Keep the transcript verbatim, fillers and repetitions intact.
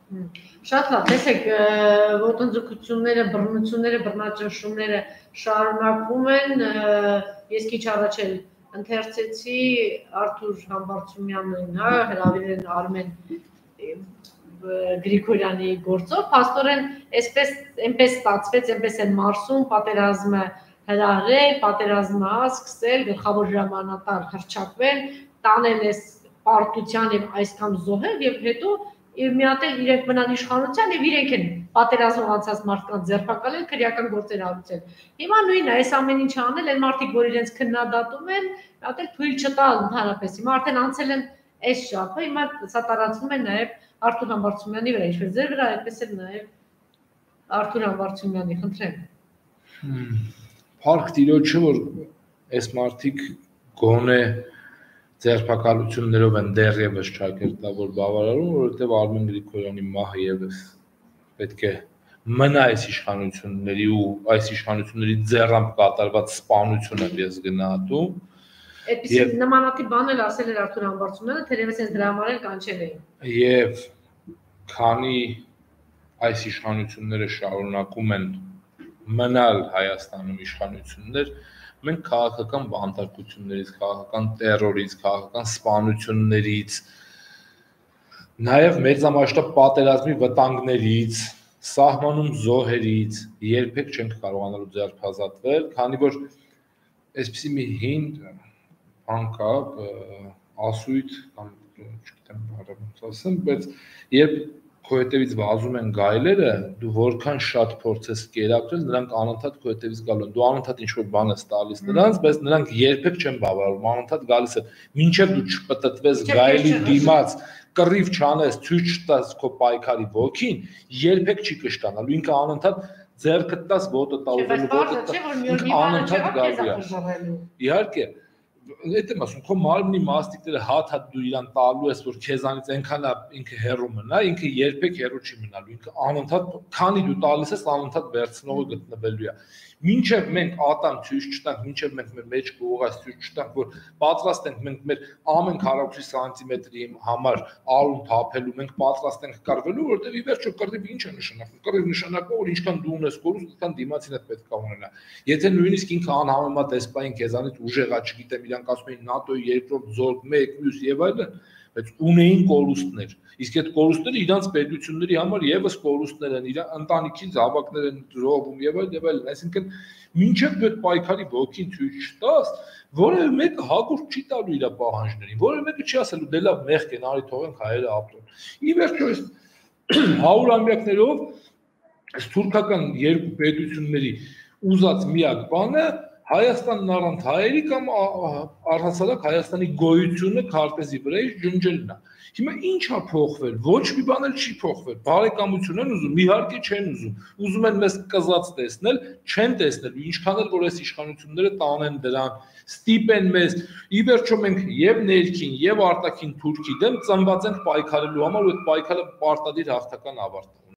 Շատ լավ, տեսեք, ոտնձգությունները, բռնությունները, բռնաճնշումները շարունակվում են, ես քիչ առաջ էլ ընթերցեցի Արթուր Համբարձումյանին, հա, հրավիրել Արմեն Գրիգորյանի գործով, փաստորեն այսպես այնպես ստացվեց, այնպես են Մարսում պատերազմը հրահրել, պատերազմը սկսել, գլխավոր հրամանատար հռչակվել, տանել այս պարտության եւ այսքան զոհել եւ հետո մի հատ էլ իրենք մնան իշխանության եւ իրենք են պատերազմով անցած մարդկանց ձերբակալել, քրեական գործեր արել։ Հիմա նույնն է, այս ամեն ինչը անել են մարդիկ, որ իրենց քննադատում են, մի հատ էլ թույլ չտալ ընդհանրապես։ Հիմա արդեն անցել են այս շաբաթը, հիմա սա տարածվում է նաեւ Արթուր Համբարձումյանի վրա, ինչպես ձեր վրա, այդպես էլ նաեւ Արթուր Համբարձումյանի, խնդրեմ։ Փառք Տիրոջը, որ այս մարդիկ գոնե ձերբակալություններով են դեռևս ճակերտավոր բավարարում, որովհետև Արմեն Գրիգորյանի մահը եւս պետք է մնա այս իշխանությունների ու այս իշխանությունների ձեռամբ կատարված սպանություն եմ ես գնահատում։ Այդպես նմանատիպ բան էլ ասել էր Արթուր Համբարձումյանը, թերևս այս դրա համար էլ կանչել էին։ Եվ քանի այս իշխանությունները շարունակում են մնալ Հայաստանում իշխանություններ, մենք քաղաքական բանտարկություններից, քաղաքական տերորից, քաղաքական սպանություններից, նաև մեծամասշտաբ պատերազմի վտանգներից, սահմանում զոհերից երբեք չենք կարողանալու ձերբազատվել, քանի որ այսպիսի մի հին բան կա, ասույթ կամ չգիտեմ բարևոց ասեմ, բայց երբ քո հետևից վազում են գայլերը, դու որքան շատ փորձես կերակրել, նրանք անընդհատ քո հետևից գալու են։ Դու անընդհատ ինչ-որ բան ես տալիս նրանց, բայց նրանք երբեք չեն բավարարում, անընդհատ գալիս են։ Մինչև դու չպտտվես գայլի դիմաց, կռիվ չանես, ցույց չտաս քո պայքարի ոգին, երբեք չի կշտանալու։ Ինքը անընդհատ ձեռքդ տաս ոտը տա ուզելու ոտը տա, ինքը անընդհատ գալու է։ Իհարկե, այդ եմ ասում, քո մարմնի մաստիկները հատ-հատ դու իրան տալու ես, որ քեզանից այնքան ինքը հեռու մնա, ինքը երբեք հեռու չի մնալու, ինքը անընդհատ, քանի դու տալիս ես, անընդհատ վերցնողը գտնվելու է։ Մինչև մենք ատամ ցույց չտանք, մինչև մենք մեր մեջ կողած ցույց չտանք, որ պատրաստ ենք մենք մեր ամեն քառակուսի սանտիմետրի համար արուն թափելու, մենք պատրաստ ենք կռվելու, որովհետև ի վերջո կռիվը ինչ է նշանակում։ Կռիվ նշանակում է, որ ինչքան դու ունես կորուստ, այնքան դիմացին հետ պետք է ունենա։ Եթե նույնիսկ ինքը անհամեմատ դեսպային քեզանից ուժեղա, չգիտեմ, իրանք ասում են ՆԱՏՕ-ի երկրորդ զորք, մեկ, մյուս եւ այլն, բայց ունեին կորուստներ։ Իսկ այդ կորուստները իրանց պետությունների համար եւս կորուստներ են, իր ընտանիքի զավակներ են զոհվում եւ այլ եւ այլն, այսինքն մինչեւ դու այդ պայքարի ոգին ցույց չտաս, որևէ մեկը հակուրդ չի տալու իր պահանջներին, որևէ մեկը չի ասելու դե լավ մեղք են, արի թողենք հայերը ապրեն։ Ի վերջո այս հարյուրամյակներով այս թուրքական երկու պետությունների ուզած միակ բանը Հայաստանն առանց հայերի կամ առհասարակ Հայաստանի գոյությունը քարտեզի վրա ջնջելն է։ Հիմա ինչ է փոխվել, ոչ մի բան էլ չի փոխվել, բարեկամություն են ուզում, իհարկե չեն ուզում, ուզում են մեզ կզած տեսնել, չեն տեսնելու, ինչքան էլ որ այս իշխանությունները տանեն դրան, ստիպեն մեզ, ի վերջո մենք եւ ներքին եւ արտաքին Թուրքի դեմ ծնված ենք պայքարելու համար, ու այդ պայքարը պարտադիր հաղթական ավարտ